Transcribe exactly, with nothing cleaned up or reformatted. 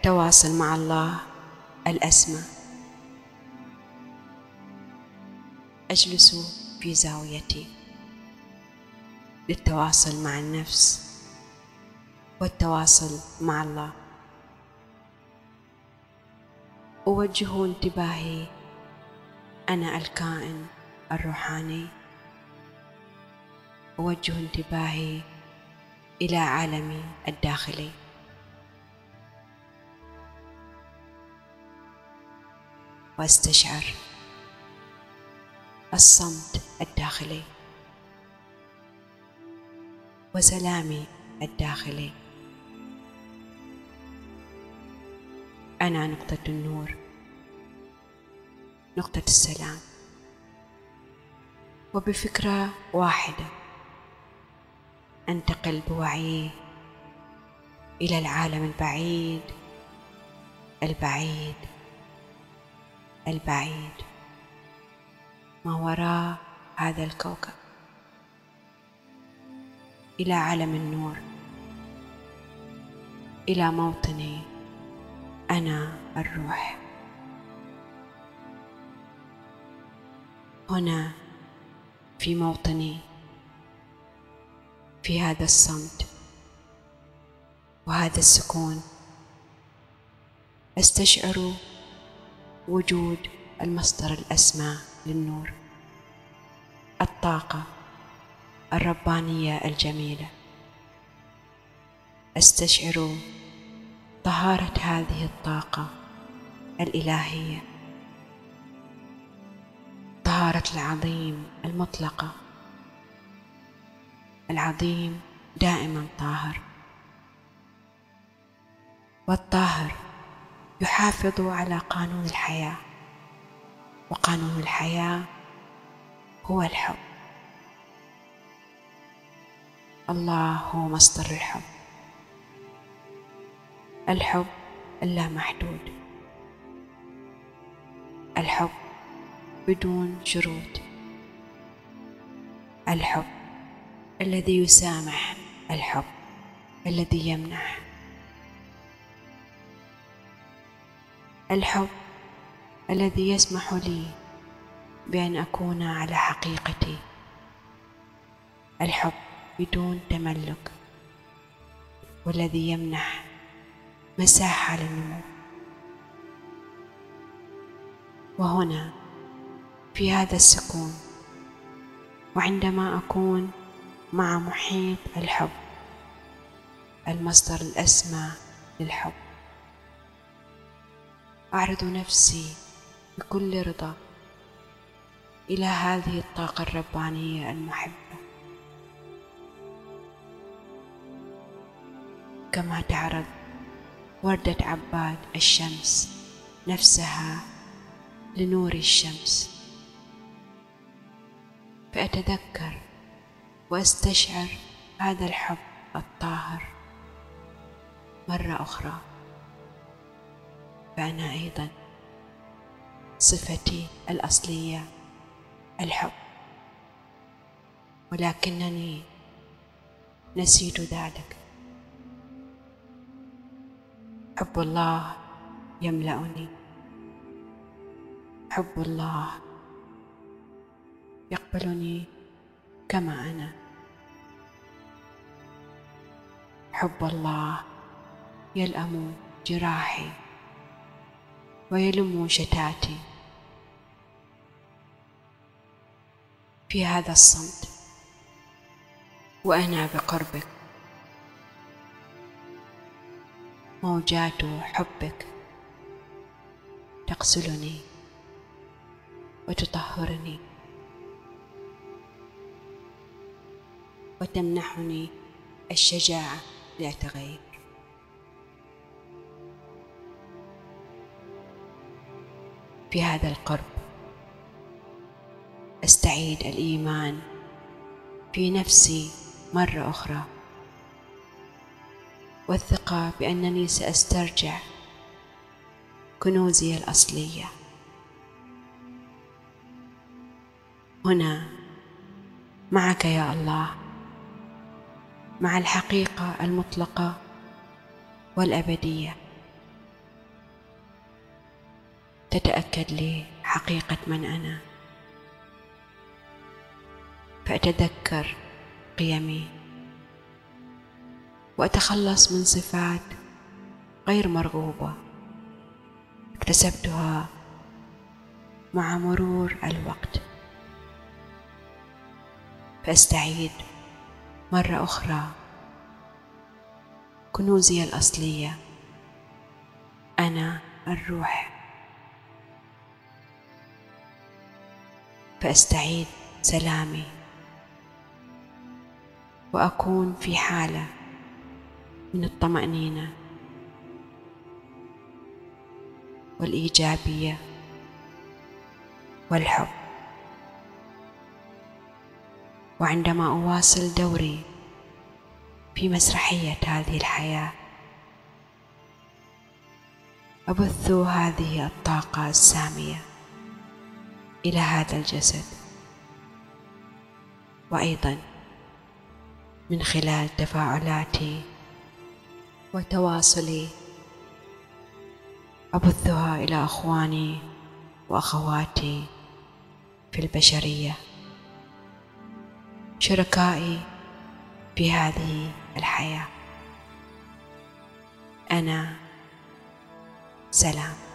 التواصل مع الله الأسمى. أجلس في زاويتي للتواصل مع النفس والتواصل مع الله. أوجه انتباهي أنا الكائن الروحاني، أوجه انتباهي إلى عالمي الداخلي، وأستشعر الصمت الداخلي وسلامي الداخلي. أنا نقطة النور، نقطة السلام، وبفكرة واحدة أنتقل بوعيي إلى العالم البعيد البعيد البعيد ما وراء هذا الكوكب، إلى عالم النور، إلى موطني أنا الروح. هنا في موطني، في هذا الصمت وهذا السكون، أستشعر وجود المصدر الأسمى للنور، الطاقة الربانية الجميلة. أستشعر طهارة هذه الطاقة الإلهية، طهارة العظيم المطلقة. العظيم دائما طاهر، والطاهر يحافظ على قانون الحياة، وقانون الحياة هو الحب. الله هو مصدر الحب، الحب اللامحدود، الحب بدون شروط، الحب الذي يسامح، الحب الذي يمنح، الحب الذي يسمح لي بأن أكون على حقيقتي، الحب بدون تملك، والذي يمنح مساحة للنمو. وهنا في هذا السكون، وعندما أكون مع محيط الحب، المصدر الأسمى للحب، أعرض نفسي بكل رضا إلى هذه الطاقة الربانية المحبة، كما تعرض وردة عباد الشمس نفسها لنور الشمس. فأتذكر وأستشعر هذا الحب الطاهر مرة أخرى، فأنا أيضا صفتي الأصلية الحب، ولكنني نسيت ذلك. حب الله يملأني، حب الله يقبلني كما أنا، حب الله يلأم جراحي ويلم شتاتي. في هذا الصمت وأنا بقربك، موجات حبك تغسلني وتطهرني وتمنحني الشجاعة لأتغير. في هذا القرب أستعيد الإيمان في نفسي مرة أخرى، والثقة بأنني سأسترجع كنوزي الأصلية. هنا معك يا الله، مع الحقيقة المطلقة والأبدية، تتأكد لي حقيقة من أنا، فأتذكر قيمي وأتخلص من صفات غير مرغوبة اكتسبتها مع مرور الوقت، فأستعيد مرة أخرى كنوزي الأصلية، أنا الروح، فأستعيد سلامي وأكون في حالة من الطمأنينة والإيجابية والحب. وعندما أواصل دوري في مسرحية هذه الحياة أبث هذه الطاقة السامية إلى هذا الجسد، وأيضا من خلال تفاعلاتي وتواصلي أبثها إلى أخواني وأخواتي في البشرية، شركائي في هذه الحياة. أنا سلام.